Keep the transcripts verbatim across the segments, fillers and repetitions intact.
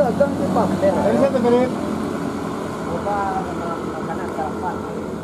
dagang di pamer. Dari satu menit. Bukan makanan sarapan.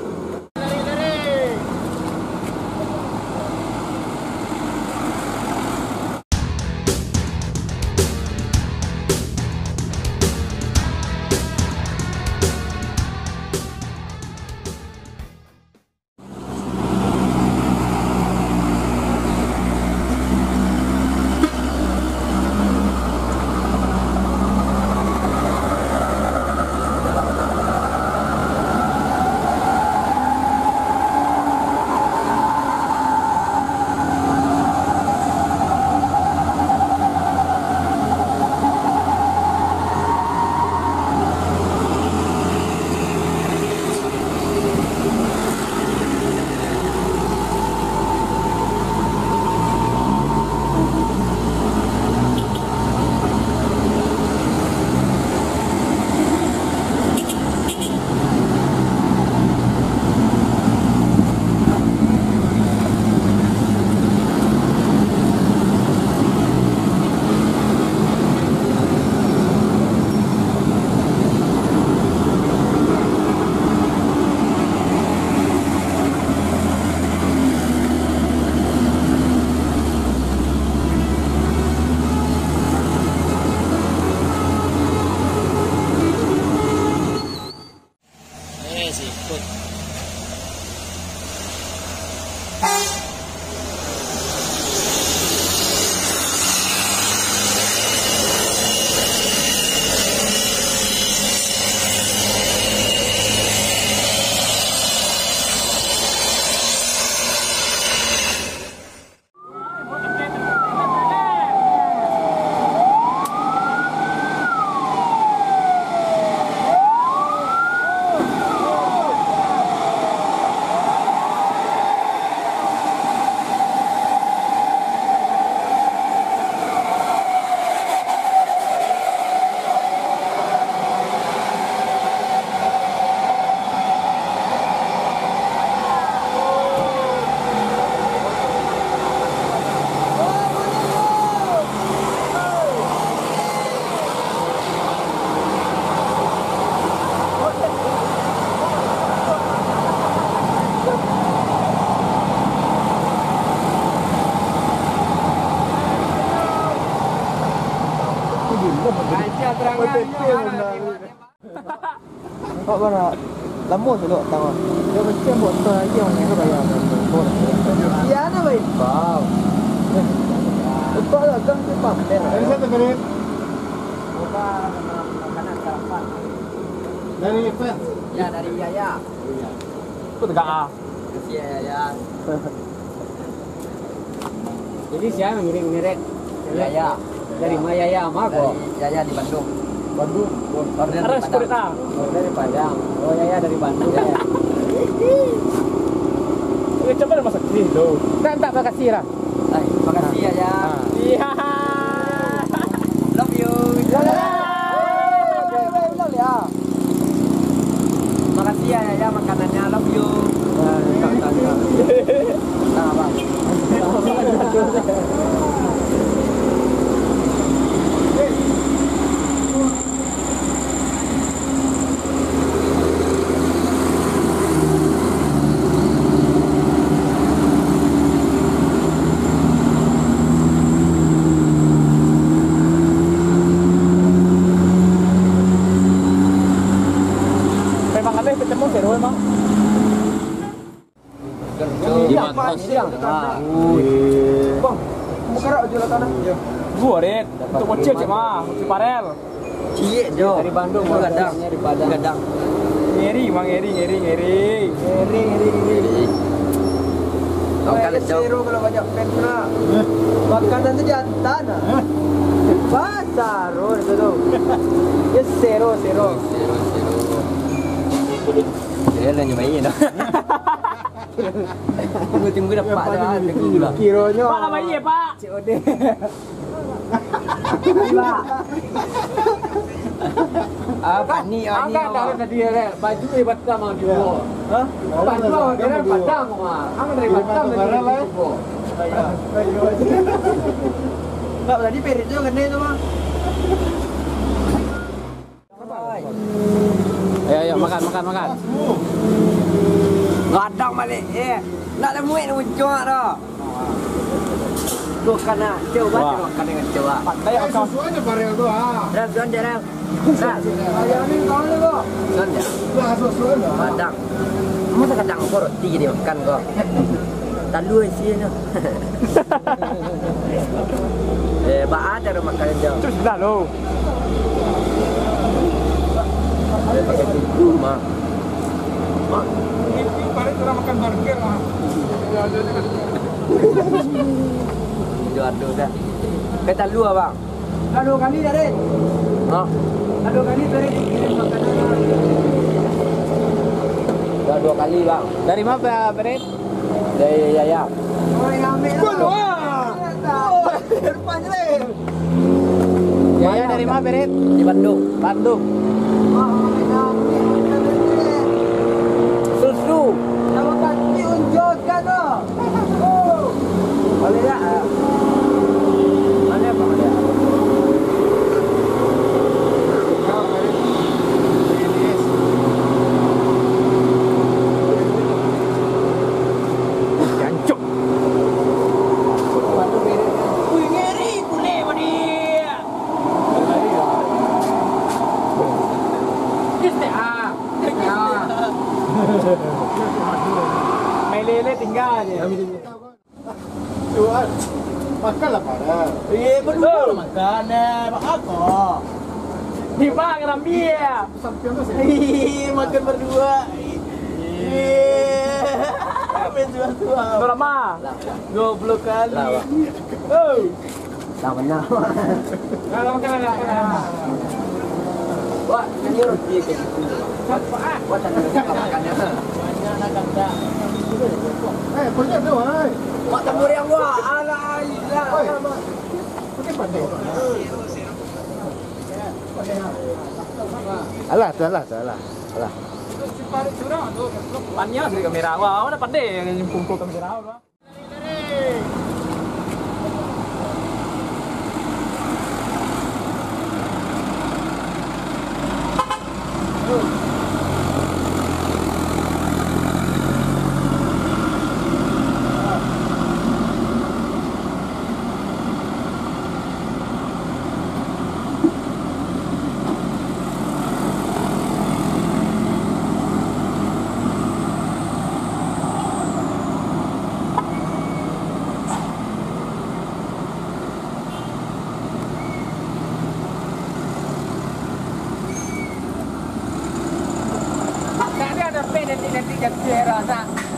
Kok mana? Lama tu lo tahu. Dia macam buat tu aja orang yang bayar. Iya na baik. Wow. Itu dagang di pamer. Dari satu menit. Bukan makanan sarapan. Dari Fat. Ya dari Yaya. Itu tegak ah. Kasih Yaya. Jadi siapa yang ngirim-ngirim? Yaya. Dari mana Yaya mah kok? Dari Yaya di Bandung. Bandung. Order Harus di kulit Padang. ah. Oh, dari Padang. Oh Yaya dari Bandung. Ya. Ini coba ada masak sih tuh. Nah, tak makasih lah. Hai, makasih Yaya. Iya. Love you. Makasih ya Yaya makanannya. Love you. Nah, Bang. Memang ada ketemu seru emang. Iya, Pak. Siang. Bang, mau kerak jual tanah. Gua deh, untuk bocil cik mah, bocil parel. Cie, Jo. Dari Bandung, Itu Gadang. dari Padang. Gadang. Ngeri, mang ngeri, ngeri, ngeri. Ngeri, ngeri, ngeri. Kau kalau zero kalau banyak pentra. Makanan tu jantan ah. Pasar oh itu tu. Ya zero, zero. Zero, zero. Dia lah nyobain dah. Tunggu-tunggu dapat dah tunggu lah. Kironya. Pak apa iya, Pak? C O D. Pak. Apa ni ah ni? Angkat dari tadi le, baju dari Batam mau dibawa. Hah? Baju dari Batam mah. Angkat dari Batam dari dibawa. Tak tadi perit tu kan itu mah. makan, makan, makan. Gadang balik. Eh, nak ada muit nak muncul dah. Tu kana, coba kan dengan coba. Pandai kau. Sesuanya bareng tu ah. Dah tuan dia dah. Dah. Ayam ni kau ni kau. Tuan dia. Lah sesuanya. Padang. Masa kadang kau roti dia makan kau. Talu isinya. Eh, ba ada makan dia. Terus dah lo. Dia pakai itu mah. Mah. Ini paling orang makan burger ah. Aduh dah. Kita lu abang. Lalu kali dah Ren. Ha? Lalu kali dah Ren. Dah dua kali bang. Dari mana Ren? Dari Yaya. Oh yang ambil. Wah. Rupanya Ren. Yaya dari mana Ren? Di Bandung. Bandung. Susu. Nama kaki unjukkan oh. Boleh tak? Mana apa dia? Jancuk. Wih ngeri boleh mani. Este ah. Melele tinggal je. Tuan. Makanlah pada. Eh berdua makan eh. Apa? Di mana rambi ya? Sampian tu saya. Ih, makan berdua. Ih. Berdua. Berapa? dua puluh kali. Lah, Oh. Dah benar. Kalau makan lah. Wah, ini roti ke gitu. Wah, tak ada makannya. Banyak nak kata. Eh, punya tu ai. Mak tambur yang gua. Alah, ilah. Oi. Pakai pandai. Alah, tu alah, tu alah. Alah. Pannya dari kamera. Wah, mana pandai yang kumpul kamera. Wah. Nanti jadi rasa.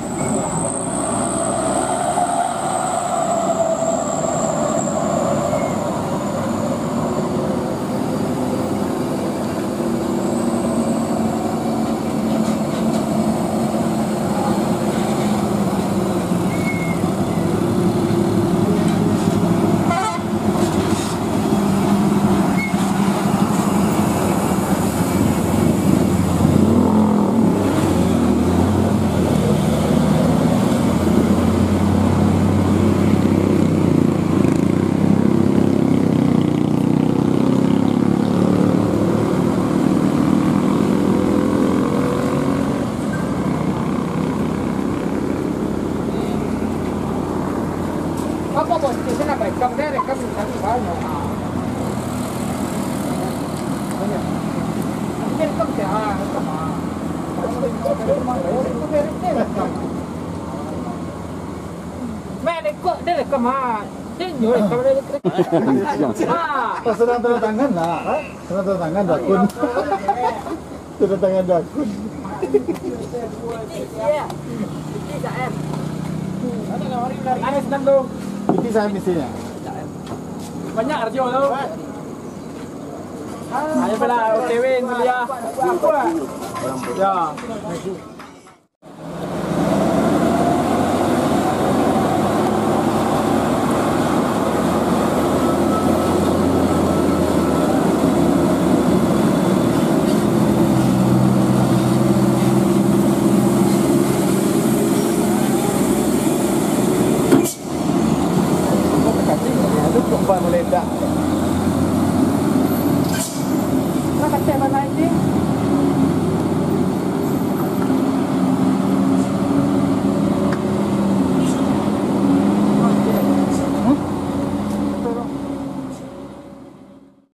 Apa bos? Kita nak rekam dia, rekam nanti banyak. Banyak. Ini rekam dia, ah, rekam ah. Mek rekam dia rekam ah. Dia nyuruh rekam dia rekam. Ah. Sedang tanda tangan lah. Sedang tanda tangan dakun. Tanda tangan dakun. Ya. Ini tak em. Ada senang tu. Itu saya mestinya. Banyak radio tu. Ayo pula O T W kuliah. Apa? Ya.